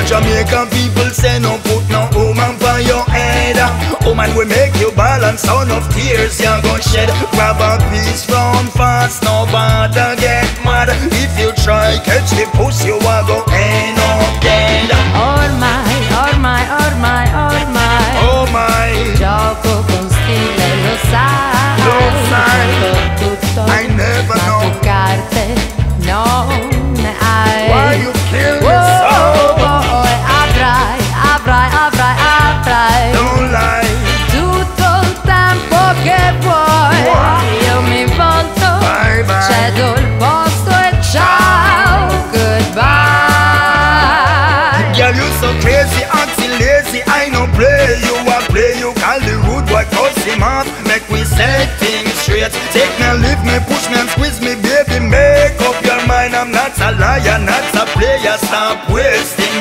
Jamaican people say no put no woman by your head. Woman will make you balance, son of tears you go shed. Grab a piece from fast, no bother get mad. If you try catch the pussy you a go end up dead. Ormai, ormai, ormai, ormai, Oh my, gioco con stile, lo sai. Lo sai. Tutto, I never ma know. tu carte non ne hai. Why you kill Oh, yourself? oh, oh, avrai, avrai, avrai, avrai Don't lie. tutto il tempo che vuoi. Io mi volto, Bye bye. cedo il posto e ciao, goodbye. Girl, you so crazy, acting lazy. I no play you, I play you. Call the rude boy, cuss him off. Make we set things straight. Take me, leave me, push me and squeeze me, baby. Make up your mind. I'm not a liar, not a player. Stop wasting